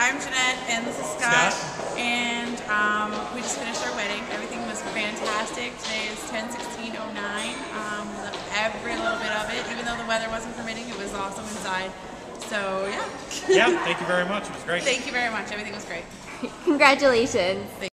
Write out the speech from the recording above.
I'm Jennette, and this is Scott. And we just finished our wedding. Everything was fantastic. Today is 10/16/09. We loved every little bit of it. Even though the weather wasn't permitting, it was awesome inside. So, yeah. Yeah, thank you very much. It was great. Thank you very much. Everything was great. Congratulations.